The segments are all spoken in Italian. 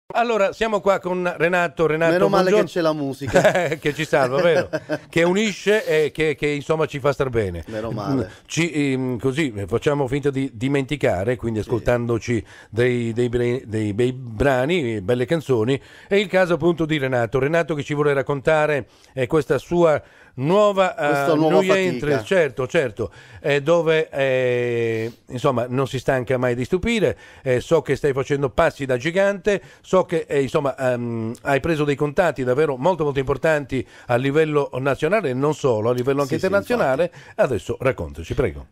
Allora, siamo qua con Renato. Meno male buongiorno. che c'è la musica. Che ci salva, vero? Che unisce e che insomma ci fa star bene. Meno male. Così facciamo finta di dimenticare, quindi ascoltandoci dei bei brani, belle canzoni. È il caso appunto di Renato. Renato che ci vuole raccontare questa sua nuova new entry, certo, dove insomma non si stanca mai di stupire. So che stai facendo passi da gigante, so che insomma hai preso dei contatti davvero molto molto importanti a livello nazionale e non solo, a livello anche internazionale. Adesso raccontaci, prego.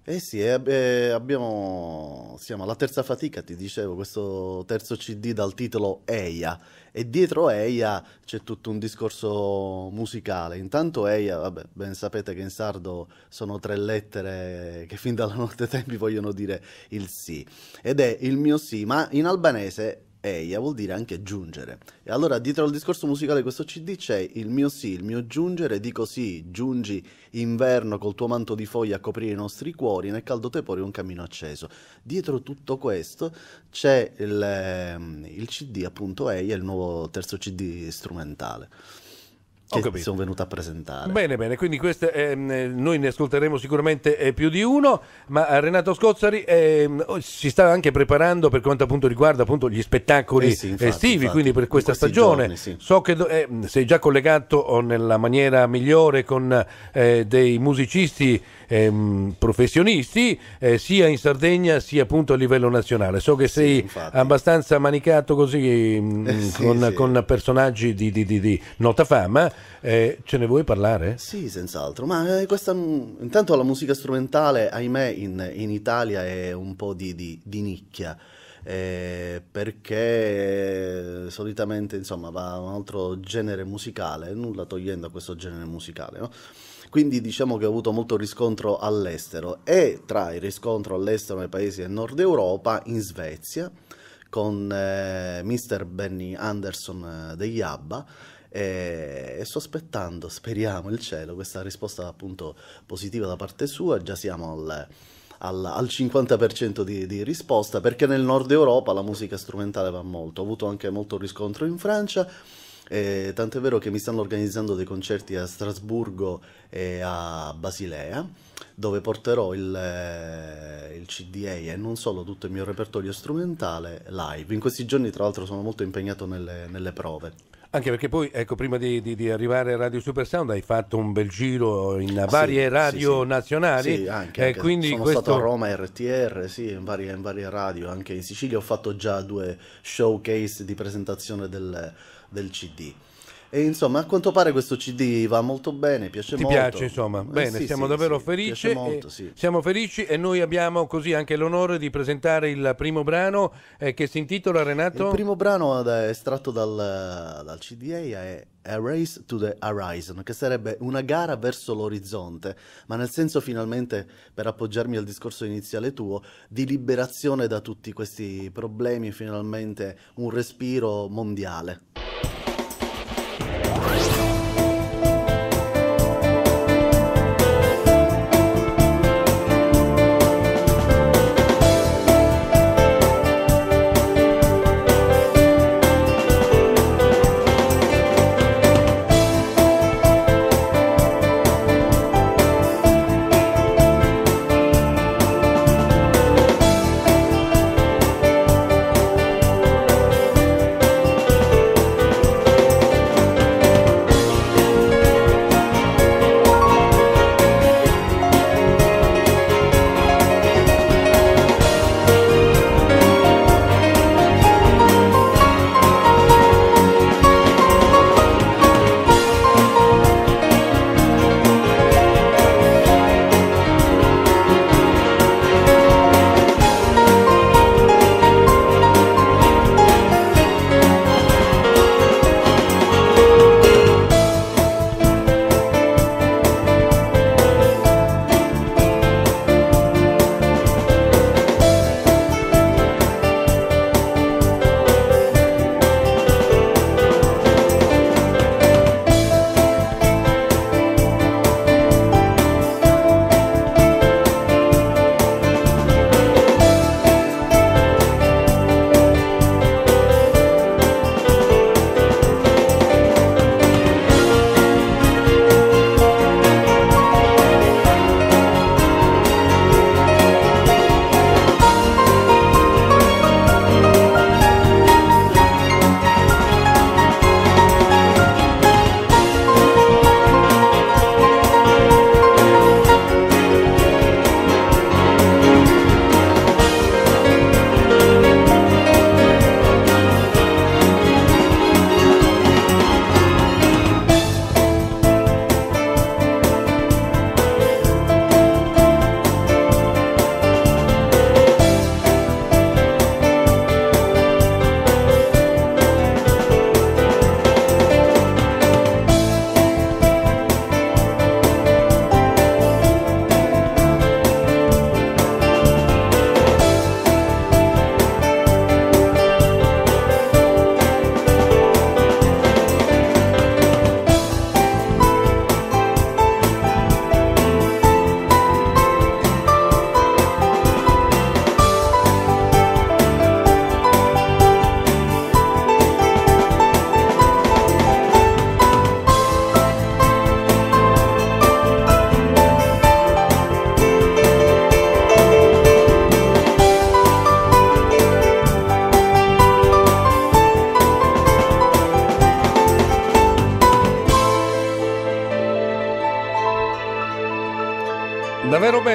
Siamo alla terza fatica, ti dicevo, questo terzo CD dal titolo Eia, e dietro Eia c'è tutto un discorso musicale. Intanto Eia, vabbè, ben sapete che in sardo sono 3 lettere che fin dalla notte tempi vogliono dire il sì, ed è il mio sì, ma in albanese Eia vuol dire anche giungere. E allora dietro al discorso musicale di questo CD c'è il mio sì, il mio giungere. Dico sì, giungi inverno col tuo manto di foglie a coprire i nostri cuori, nel caldo tepore un cammino acceso. Dietro tutto questo c'è il CD, appunto Eia, il nuovo terzo CD strumentale che sono venuto a presentare. Bene, quindi queste, noi ne ascolteremo sicuramente più di uno, ma Renato Scozzari si sta anche preparando per quanto appunto riguarda appunto gli spettacoli estivi, quindi per questa stagione. Giorni, sì. So che sei già collegato nella maniera migliore con dei musicisti professionisti, sia in Sardegna sia appunto a livello nazionale. So che sei abbastanza manicato così con personaggi di nota fama. Ce ne vuoi parlare? Sì, senz'altro, ma intanto la musica strumentale, ahimè, in Italia è un po' di nicchia, perché solitamente insomma va a un altro genere musicale, nulla togliendo a questo genere musicale, no? Quindi diciamo che ho avuto molto riscontro all'estero, e tra il riscontro all'estero nei paesi del nord Europa, in Svezia, con Mr. Benny Andersson degli ABBA, e sto aspettando, speriamo il cielo, questa risposta appunto positiva da parte sua. Già siamo al 50% di risposta, perché nel nord Europa la musica strumentale va molto. Ho avuto anche molto riscontro in Francia, tant'è vero che mi stanno organizzando dei concerti a Strasburgo e a Basilea, dove porterò il CDA e non solo, tutto il mio repertorio strumentale live. In questi giorni tra l'altro sono molto impegnato nelle prove. Anche perché poi, ecco, prima di arrivare a Radio Super Sound hai fatto un bel giro in varie radio nazionali. Sì, anche quindi sono stato a Roma RTR, sì, in varie radio, anche in Sicilia ho fatto già 2 showcase di presentazione del CD. E insomma, a quanto pare questo CD va molto bene, piace molto. Ti piace, insomma? Bene, siamo davvero felici. Molto, siamo felici, e noi abbiamo così anche l'onore di presentare il primo brano che si intitola, Renato? Il primo brano estratto dal CDA è A Race to the Horizon, che sarebbe una gara verso l'orizzonte, ma nel senso, finalmente, per appoggiarmi al discorso iniziale tuo, di liberazione da tutti questi problemi, finalmente un respiro mondiale.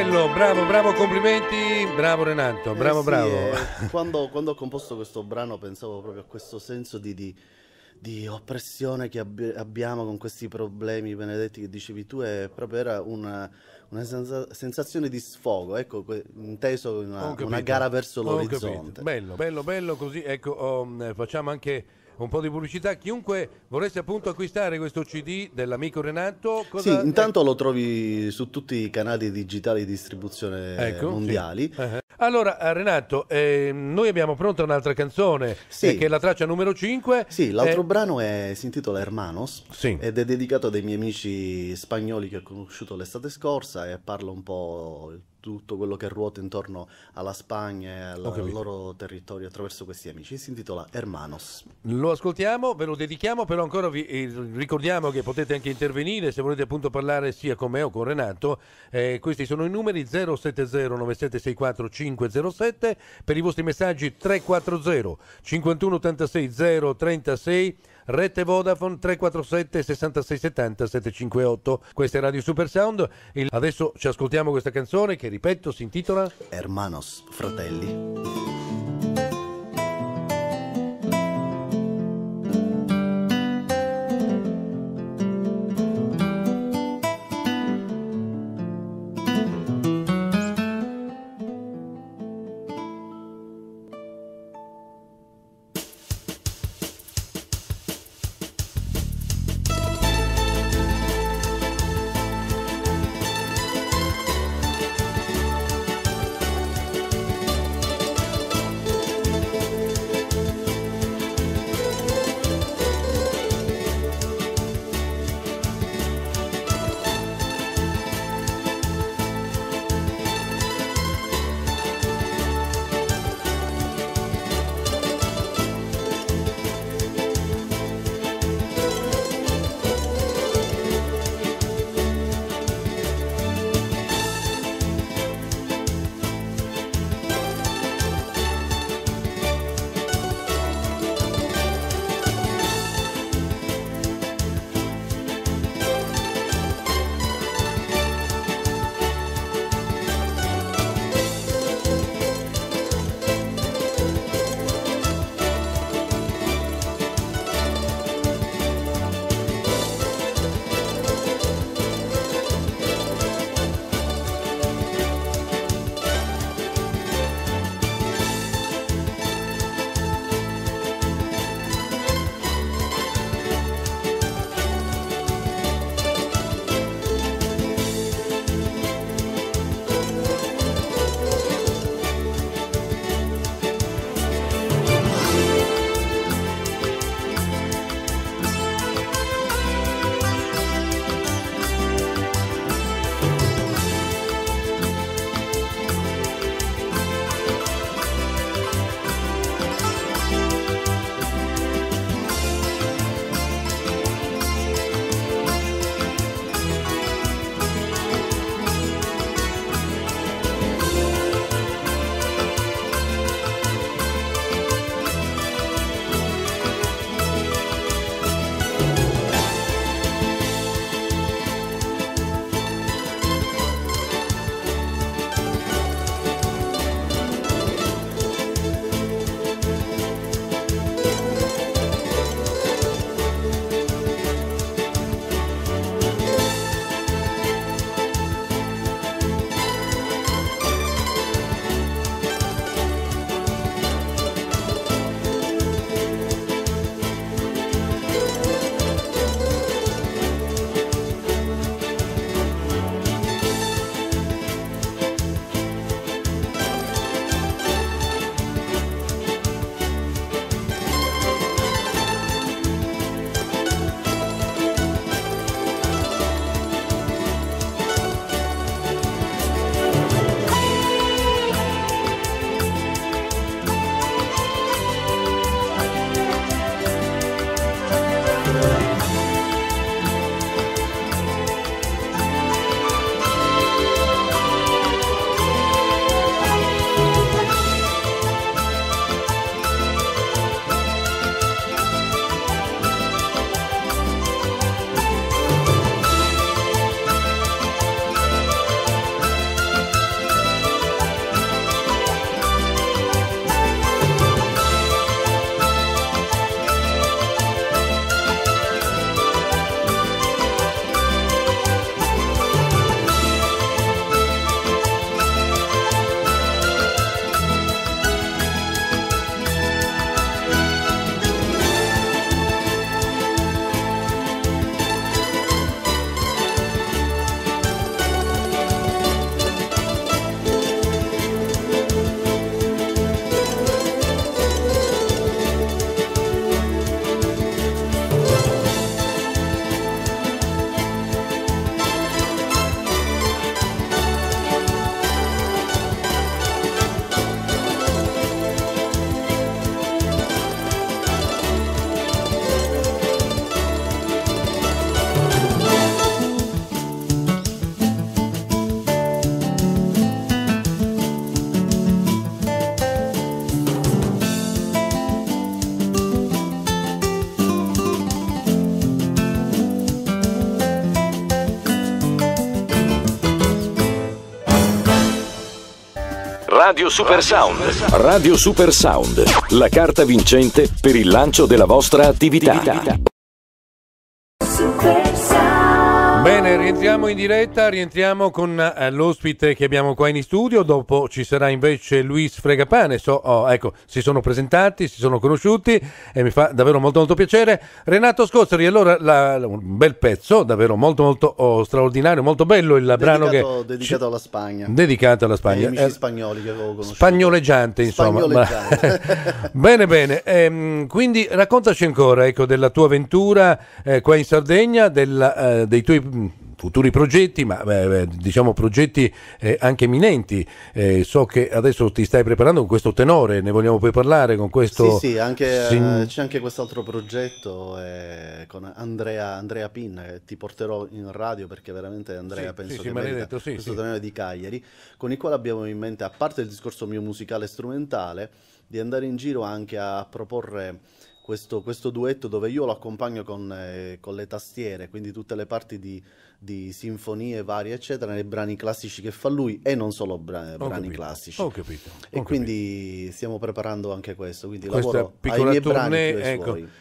bello, bravo, bravo, complimenti, bravo Renato, bravo, Sì, bravo. quando ho composto questo brano pensavo proprio a questo senso di oppressione che abbiamo con questi problemi benedetti che dicevi tu, e proprio era una sensazione di sfogo, ecco, inteso in Ho una capito, gara verso ho capito. l'orizzonte. Bello, bello, bello, così ecco, facciamo anche un po' di pubblicità. Chiunque volesse appunto acquistare questo CD dell'amico Renato, Sì, cosa... intanto lo trovi su tutti i canali digitali di distribuzione Ecco, sì. mondiali. Allora, Renato, noi abbiamo pronta un'altra canzone, Sì. che è la traccia numero 5. Sì, l'altro brano si intitola Hermanos, Sì. ed è dedicato a dei miei amici spagnoli che ho conosciuto l'estate scorsa, e parla un po' di tutto quello che ruota intorno alla Spagna e al loro territorio attraverso questi amici. Si intitola Hermanos. Lo ascoltiamo, ve lo dedichiamo, però ancora vi ricordiamo che potete anche intervenire se volete appunto parlare sia con me o con Renato. Questi sono i numeri 070-9764-507, per i vostri messaggi 340 51 86 036, rete Vodafone 347 66 70 758. Questa è Radio Super Sound. Adesso ci ascoltiamo questa canzone che, ripeto, si intitola Hermanos, fratelli. Radio Super Sound. Radio Super Sound, la carta vincente per il lancio della vostra attività. Bene, rientriamo in diretta, rientriamo con l'ospite che abbiamo qua in studio, dopo ci sarà invece Luis Fregapane, ecco, si sono presentati, si sono conosciuti e mi fa davvero molto molto piacere. Renato Scozzari, allora un bel pezzo, davvero molto molto straordinario, molto bello il brano dedicato alla Spagna. Dedicato alla Spagna. Amici spagnoli che avevo conosciuto. Spagnoleggiante, insomma. Spagnoleggiante. Bene, bene. Quindi raccontaci ancora, ecco, della tua avventura qua in Sardegna, dei tuoi futuri progetti, ma diciamo progetti anche eminenti. So che adesso ti stai preparando con questo tenore, ne vogliamo poi parlare con questo. Sì, c'è anche quest'altro progetto con Andrea Pin, che ti porterò in radio perché veramente Andrea penso che merita questo tenore di Cagliari, con il quale abbiamo in mente, a parte il discorso mio musicale e strumentale, di andare in giro anche a proporre questo duetto dove io lo accompagno con le tastiere, quindi tutte le parti di sinfonie varie eccetera, nei brani classici che fa lui e non solo brani classici. Ho capito. Quindi stiamo preparando anche questo, quindi questa lavoro piccola ai miei tournée, brani più ai ecco. suoi.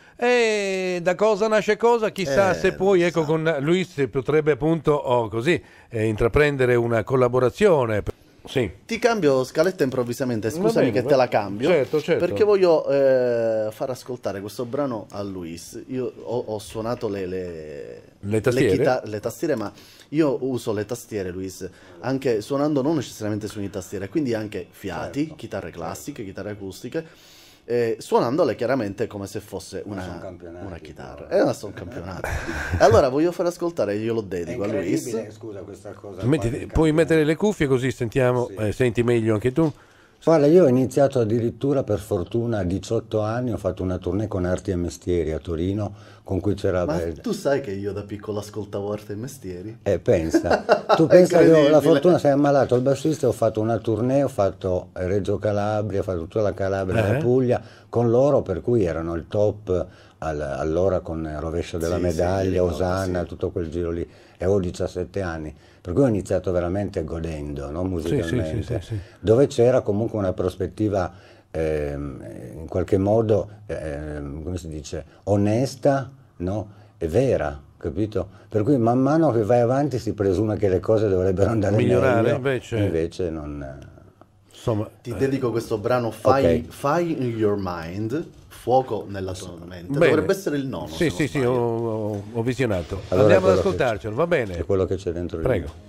E da cosa nasce cosa? Chissà se poi ecco, con Luis potrebbe appunto così intraprendere una collaborazione. Sì. Ti cambio scaletta improvvisamente, scusami che te la cambio, certo. perché voglio far ascoltare questo brano a Luis. Io ho suonato le tastiere? Le tastiere, ma io uso le tastiere, Luis, anche suonando non necessariamente suoni tastiere, quindi anche fiati, chitarre classiche, chitarre acustiche, suonandole chiaramente come se fosse una chitarra. È un campionato. Allora voglio far ascoltare, io lo dedico a Luis. Scusa questa cosa. Puoi mettere le cuffie così sentiamo, senti meglio anche tu. Guarda, io ho iniziato addirittura per fortuna a 18 anni, ho fatto una tournée con Arti e Mestieri a Torino, con cui c'era... Ma tu sai che io da piccolo ascoltavo Arti e Mestieri? Pensa, tu pensa che ho la fortuna, sei ammalato il bassista, ho fatto una tournée, ho fatto Reggio Calabria, ho fatto tutta la Calabria e la Puglia con loro, per cui erano il top allora con Rovescio della Medaglia, Osanna, tutto quel giro lì, e avevo 17 anni. Per cui ho iniziato veramente godendo, no? Musicalmente, sì. Dove c'era comunque una prospettiva in qualche modo, come si dice, onesta, no? E vera, capito? Per cui man mano che vai avanti si presume che le cose dovrebbero andare migliorare, meglio, invece non... Insomma, ti dedico questo brano Fire in Your Mind, fuoco nella tua mente. Dovrebbe essere il nono. Sì, ho visionato. Allora andiamo ad ascoltarcelo, va bene? È quello che c'è dentro. Prego.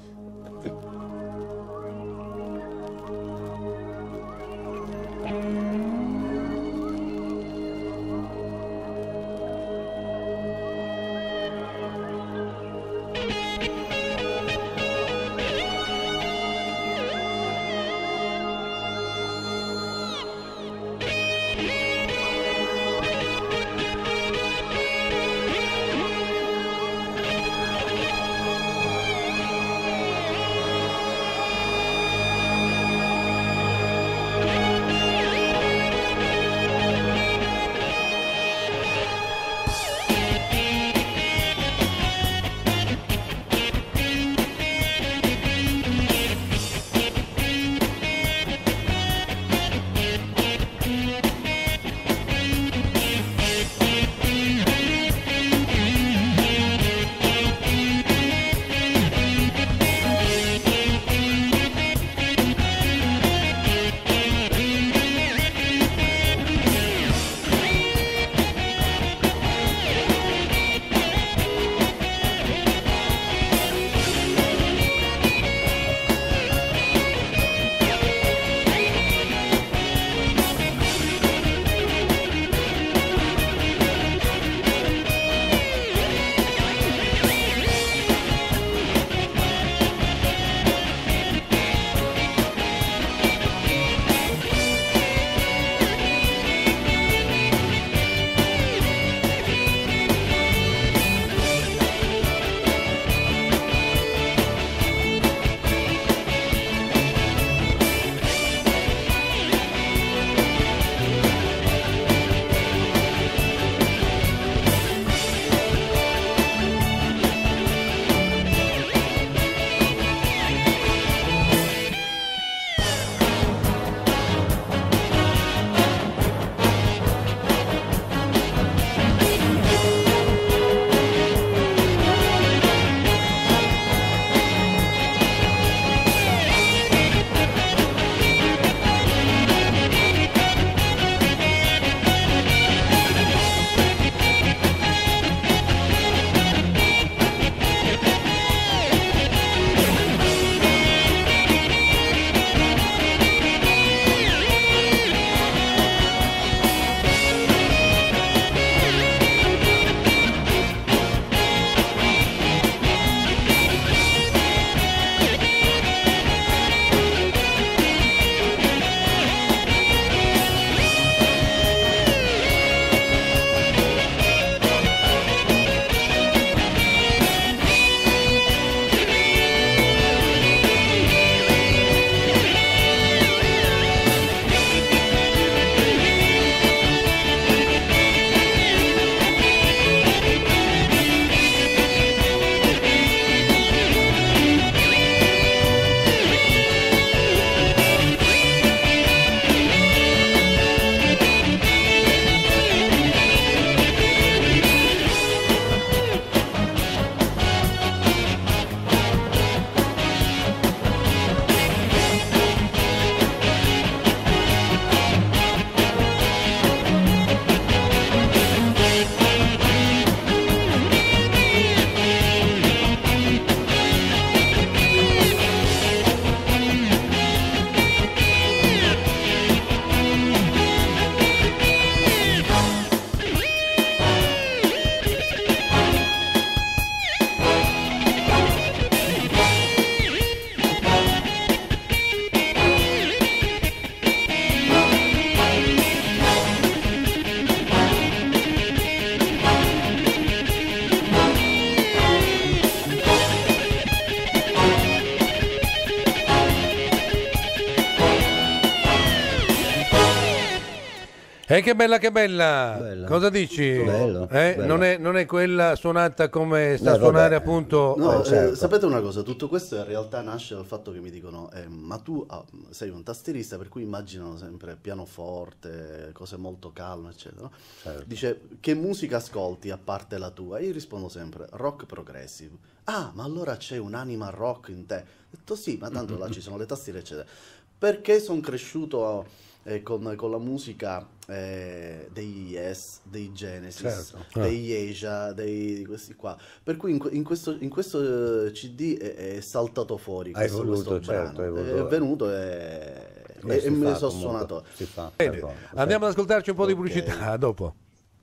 Che bella, che bella. Bella. Cosa dici? Bello, bello. Non è quella suonata come sta a Vabbè. suonare appunto. No, certo. sapete una cosa, tutto questo in realtà nasce dal fatto che mi dicono ma tu sei un tastierista, per cui immaginano sempre pianoforte, cose molto calme, eccetera, no? Certo. Dice, che musica ascolti a parte la tua? Io rispondo sempre, rock progressive. Ah, ma allora c'è un'anima rock in te? Ho detto sì, ma tanto là ci sono le tastiere, eccetera. Perché sono cresciuto con la musica dei Yes, dei Genesis, Certo. degli Asia, di questi qua. Per cui in questo CD è saltato fuori Hai questo voluto, brano. certo, hai voluto. È venuto Beh, si e me fa ne sono comunque, suonato. si fa. Bene, Ecco, andiamo ad ascoltarci un po' di Ok. pubblicità dopo.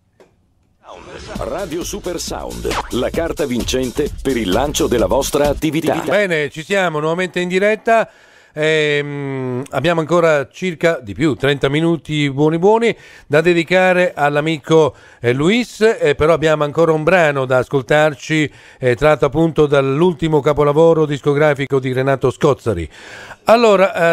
Radio Super Sound, la carta vincente per il lancio della vostra attività. Bene, ci siamo nuovamente in diretta. Abbiamo ancora circa di più 30 minuti buoni da dedicare all'amico Luis, però abbiamo ancora un brano da ascoltarci tratto appunto dall'ultimo capolavoro discografico di Renato Scozzari. Allora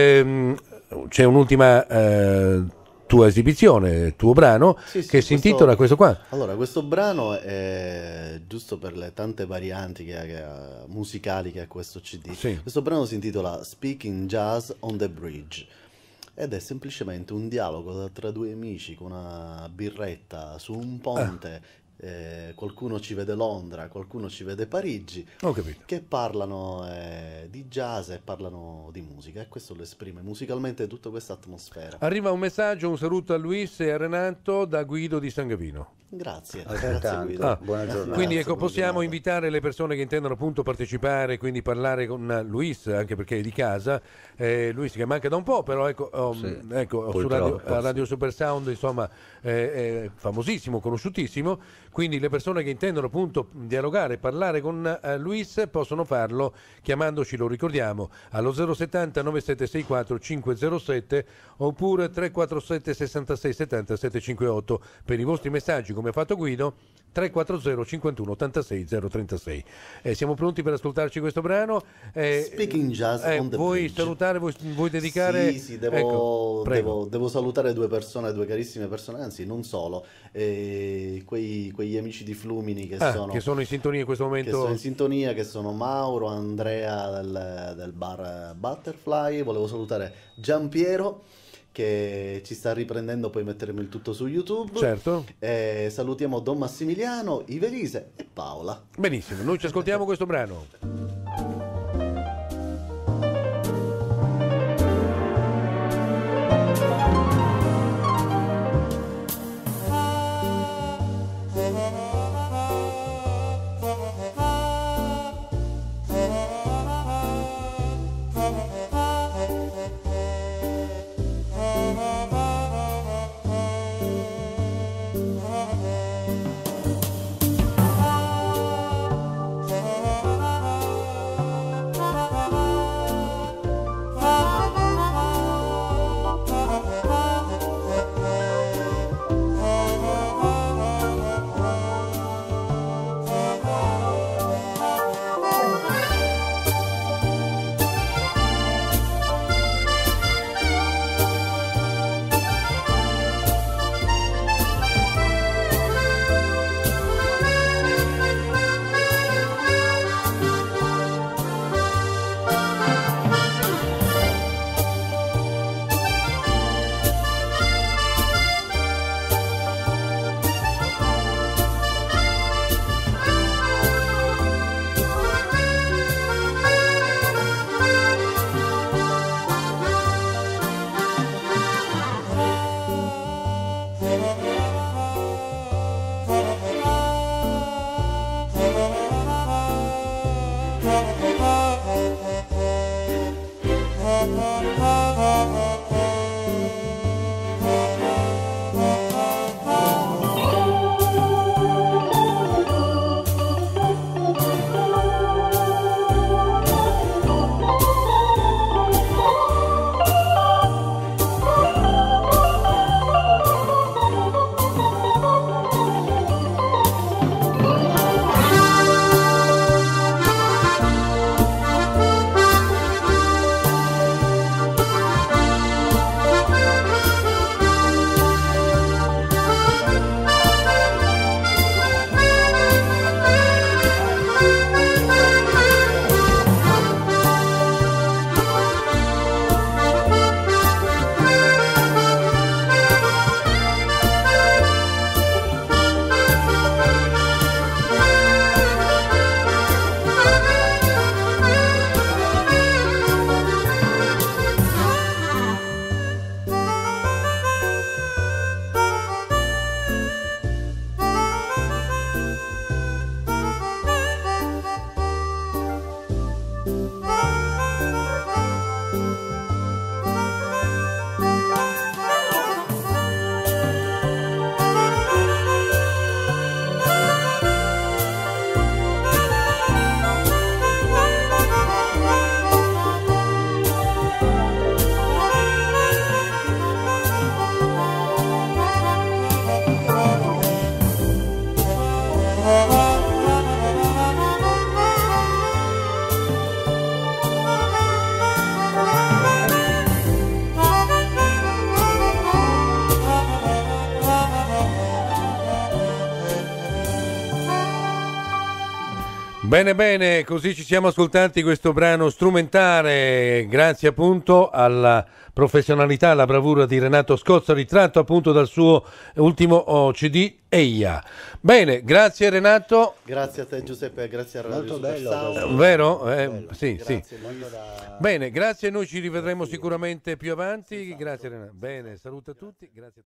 c'è un'ultima tua esibizione, tuo brano Sì, sì, che si intitola questo qua. Allora, questo brano è giusto per le tante varianti musicali che ha questo CD. Sì. Questo brano si intitola Speaking Jazz on the Bridge ed è semplicemente un dialogo tra due amici con una birretta su un ponte. Qualcuno ci vede Londra, qualcuno ci vede Parigi, Ho capito. che parlano di jazz e parlano di musica, e questo lo esprime musicalmente tutta questa atmosfera. Arriva un messaggio, un saluto a Luis e a Renato da Guido di San Gavino. Grazie, Altrettanto. grazie Guido. Ah, Buona giornata. Quindi Grazie, ecco, buona possiamo giornata. invitare le persone che intendono appunto partecipare, quindi parlare con Luis, anche perché è di casa. Luis che manca da un po', però ecco, Sì, ecco su purtroppo, Radio Super Sound, insomma, è famosissimo, conosciutissimo. Quindi le persone che intendono appunto dialogare, parlare con Luis possono farlo chiamandoci, lo ricordiamo, allo 070 9764 507 oppure 347 66 70 758 per i vostri messaggi, come ha fatto Guido. 340 51 86 036. Siamo pronti per ascoltarci questo brano. Speaking Jazz on the vuoi Bridge. salutare, vuoi dedicare? Sì, Ecco, prego. devo salutare due persone, due carissime persone, anzi non solo, quegli amici di Flumini che sono in sintonia in questo che momento. sono in sintonia, che sono Mauro, Andrea del bar Butterfly. Volevo salutare Giampiero che ci sta riprendendo, poi metteremo il tutto su YouTube. Certo. Salutiamo Don Massimiliano, Ivelise e Paola. Benissimo, noi ci ascoltiamo questo brano. Bene, bene, così ci siamo ascoltati questo brano strumentale, grazie appunto alla professionalità, alla bravura di Renato Scozza, ritratto appunto dal suo ultimo CD, Eia. Bene, grazie Renato. Grazie a te Giuseppe, grazie a Radio Molto Super bello, Sound. Vero? Bello. Sì, Grazie, sì. Luigi. Bene, grazie, noi ci rivedremo sicuramente più avanti. Grazie Renato. Bene, saluto a tutti. Grazie.